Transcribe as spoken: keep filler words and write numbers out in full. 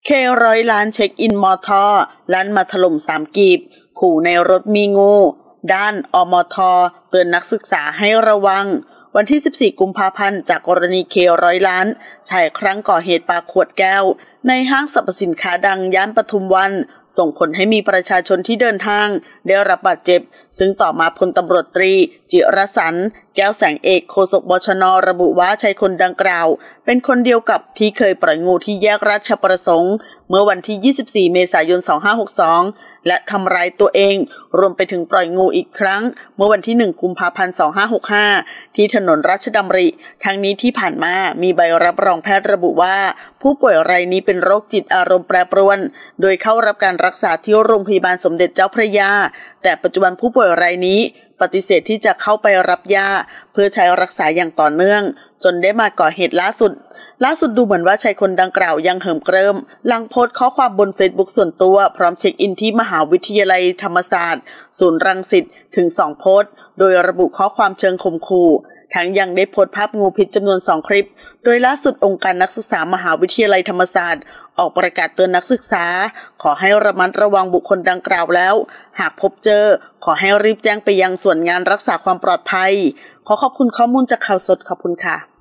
เคร้อยล้านเช็คอินมอทอลั่นมาถล่มสามกีบขู่ในรถมีงูด้านอมทเตือนนักศึกษาให้ระวังวันที่สิบสี่กุมภาพันธ์จากกรณีเคร้อยล้านชายครั้งก่อเหตุปาขวดแก้วในห้างสรรพสินค้าดังย่านปทุมวันส่งผลให้มีประชาชนที่เดินทางได้รับบาดเจ็บซึ่งต่อมาพลตำรวจตรีจิรสันต์แก้วแสงเอกโฆษกบชน.ระบุว่าชายคนดังกล่าวเป็นคนเดียวกับที่เคยปล่อยงูที่แยกราชประสงค์เมื่อวันที่ยี่สิบสี่เมษายนสองพันห้าร้อยหกสิบสองและทำร้ายตัวเองรวมไปถึงปล่อยงูอีกครั้งเมื่อวันที่หนึ่งกุมภาพันธ์สองพันห้าร้อยหกสิบห้าที่ถนนราชดำริทั้งนี้ที่ผ่านมามีใบรับรองแพทย์ระบุว่าผู้ป่วยรายนี้เป็นโรคจิตอารมณ์แปรปรวนโดยเข้ารับการรักษาที่โรงพยาบาลสมเด็จเจ้าพระยาแต่ปัจจุบันผู้ป่วยรายนี้ปฏิเสธที่จะเข้าไปรับยาเพื่อใช้รักษาอย่างต่อเนื่องจนได้มาก่อเหตุล่าสุดล่าสุดดูเหมือนว่าชายคนดังกล่าวยังเหิมเกริมหลังโพสต์ข้อความบนเฟซบุ๊กส่วนตัวพร้อมเช็คอินที่มหาวิทยาลัยธรรมศาสตร์ศูนย์รังสิตถึงสองโพสต์โดยระบุข้อความเชิงข่มขู่ทั้งยังได้โพสต์ภาพงูพิษจำนวนสองคลิปโดยล่าสุดองค์การนักศึกษามหาวิทยาลัยธรรมศาสตร์ออกประกาศเตือนนักศึกษาขอให้ระมัดระวังบุคคลดังกล่าวแล้วหากพบเจอขอให้รีบแจ้งไปยังส่วนงานรักษาความปลอดภัยขอขอบคุณข้อมูลจากข่าวสดขอบคุณค่ะ